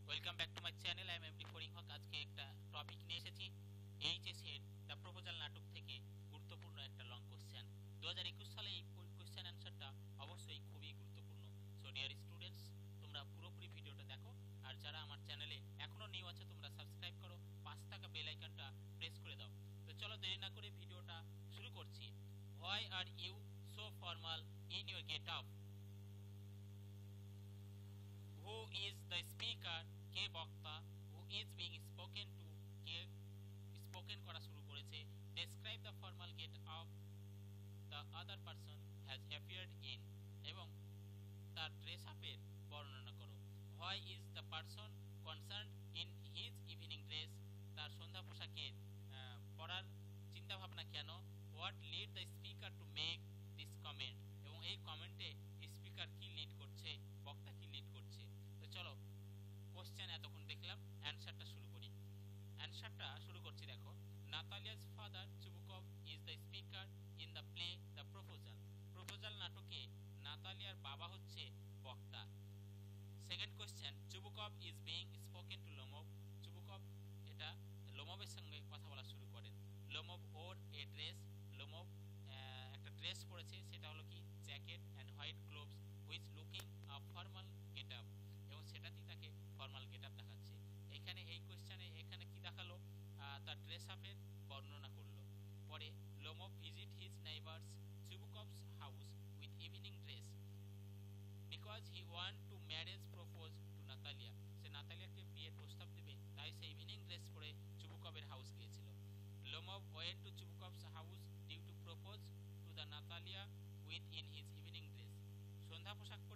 Welcome back to my channel. I am MD Faring Haque. আজকে একটা topic নিয়ে এসেছি, এইচএস এর দ্য প্রপোজাল নাটক থেকে গুরুত্বপূর্ণ একটা লং কোশ্চেন। 2021 সালে এই কোশ্চেন অ্যান্সারটা অবশ্যই খুবই গুরুত্বপূর্ণ। সো ডিয়ার স্টুডেন্টস, তোমরা পুরোপুরি ভিডিওটা দেখো, আর যারা আমার চ্যানেলে এখনো নিউ আছে তোমরা সাবস্ক্রাইব করো, পাশে থাকা বেল আইকনটা প্রেস করে দাও। তো চলো দেরি না করে ভিডিওটা শুরু করছি। Why are you so formal in your get up? Who is the speaker? কে বক্তা? Who is being spoken to? কে স্পোকেন করা শুরু করেছে? Describe the formal get up the other person has appeared in, এবং তার ড্রেস আপের বর্ণনা করো। Why is the person concerned in his evening dress? তার সন্ধ্যা পোশাকের পরার চিন্তা ভাবনা কেন? What lead the speaker to make this comment? এবং এই কমেন্টে স্পিকার কি লিড করছে, বক্তা কি লিড করছে? তো চলো কোশ্চেন এতক্ষণ দেখলাম, অ্যানসারটা শুরু করি। অ্যানসারটা শুরু করছি, দেখো। Natalia's father Chubukov is the speaker in the play the proposal. Proposal নাটকে নাতালিয়ার বাবা হচ্ছে বক্তা। Second question, Chubukov is being spoken to Lomov. Chubukov এটা লোমভের সঙ্গে কথা বলা শুরু করেন। Lomov wore a dress. Lomov একটা ড্রেস পরেছে, সেটা হলো কি jacket and white gloves which looking a formal get up, এবং সেটাতেই তাকে ফর্মাল গেট আপ দেখাচ্ছে। এখানে এই কোশ্চেনে এখানে কি দেখালো? তার ড্রেস আপের বর্ণনা করলো। পরে Lomov visit his neighbours Chubukov's house with evening dress because he want to marriage propose to Natalia. সে নাতালিয়াকে বিয়ের প্রস্তাব দেবে, তাই সে ইভিনিং ড্রেস পরে চুবুকভের হাউস গিয়েছিল। Lomov went to Chubukov's house due to propose to the Natalia with in his evening dress. সন্ধ্যা পোশাক